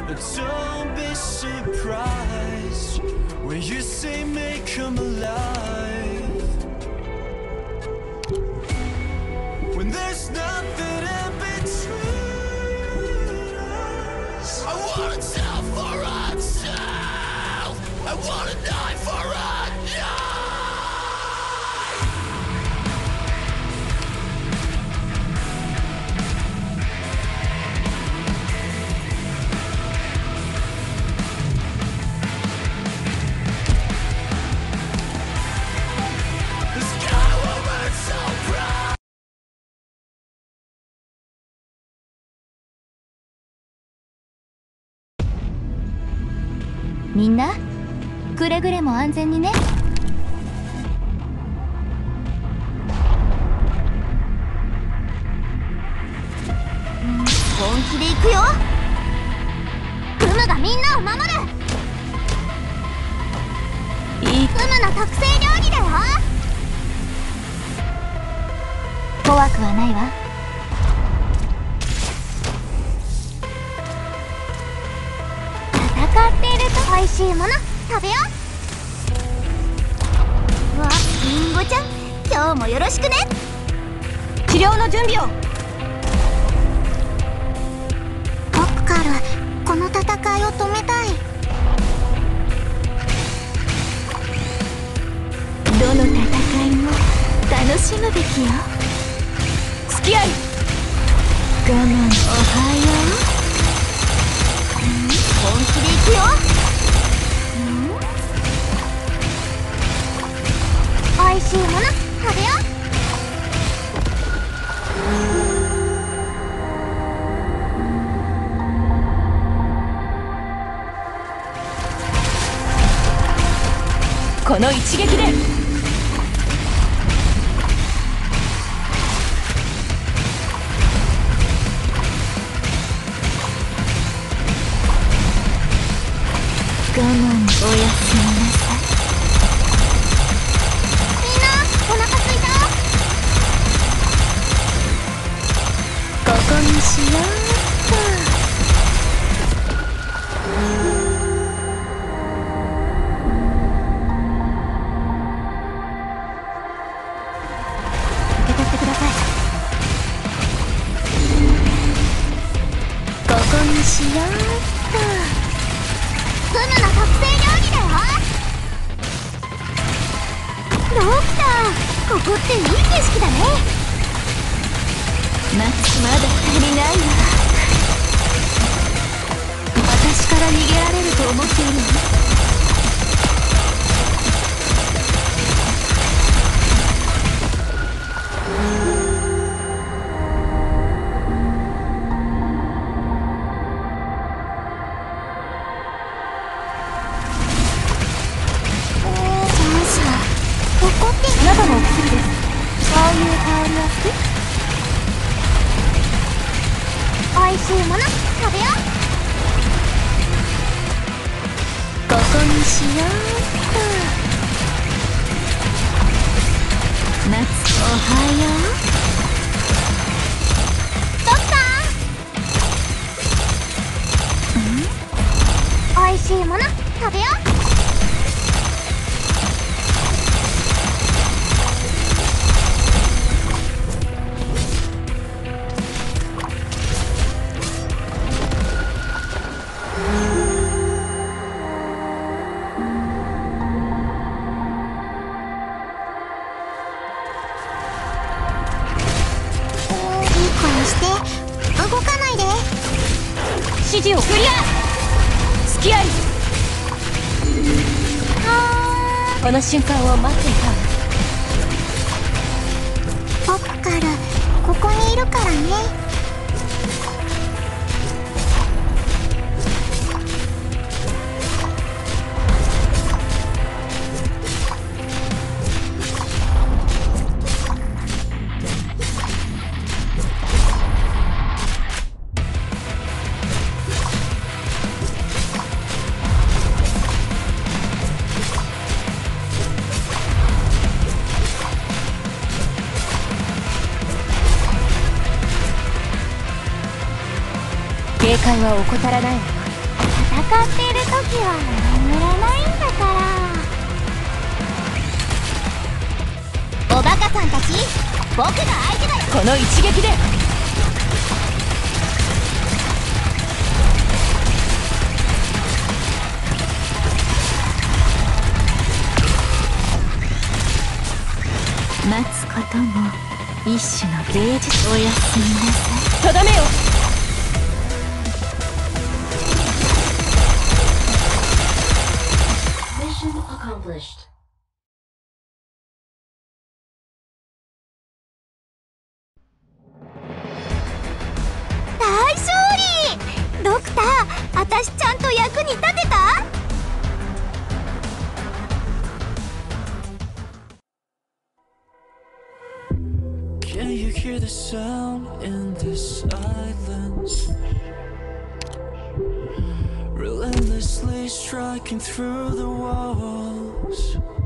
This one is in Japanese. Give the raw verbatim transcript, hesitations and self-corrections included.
Don't be surprised when you say may come alive. When there's nothing in between us. I wanna tell for a tell. I wanna die for a die. みんなくれぐれも安全にね。本気で行くよ。クムがみんなを守る。いいクムの特製料理だよ。怖くはないわ。戦っていると美味しいもの食べよう。わ、リンゴちゃん、今日もよろしくね。治療の準備を。僕からこの戦いを止めたい。どの戦いも楽しむべきよ。付き合い我慢。おはよう。本気で行くよ。おいしいもの食べよう。この一撃で我慢。おやすみなさい。みんなお腹すいた。ここにしようっと。受け取ってください。ここにしようっと。クムの特製料理だよ。ドクター、ここっていい景色だね。ま、まだ足りないわ。私から逃げられると思っているの？あなたのお薬です。そういう香りは好き？おいしいもの食べよう。ここにしようっと。夏、おはよう。ドクター。ん？おいしいもの食べよう。動かないで。指示をクリア。付き合い。この瞬間を待っていた。僕からここにいるからね。警戒は怠らないわよ。 っている時は眠れないんだから。おバカさんたち、僕が相手だよ。 この一撃で待つことも一種の芸術。おやすみなさい。 とどめよ。 大勝利。ドクター、あたしちゃんと役に立てた？ Can you hear the sound in this silence? Relentlessly striking through the walls.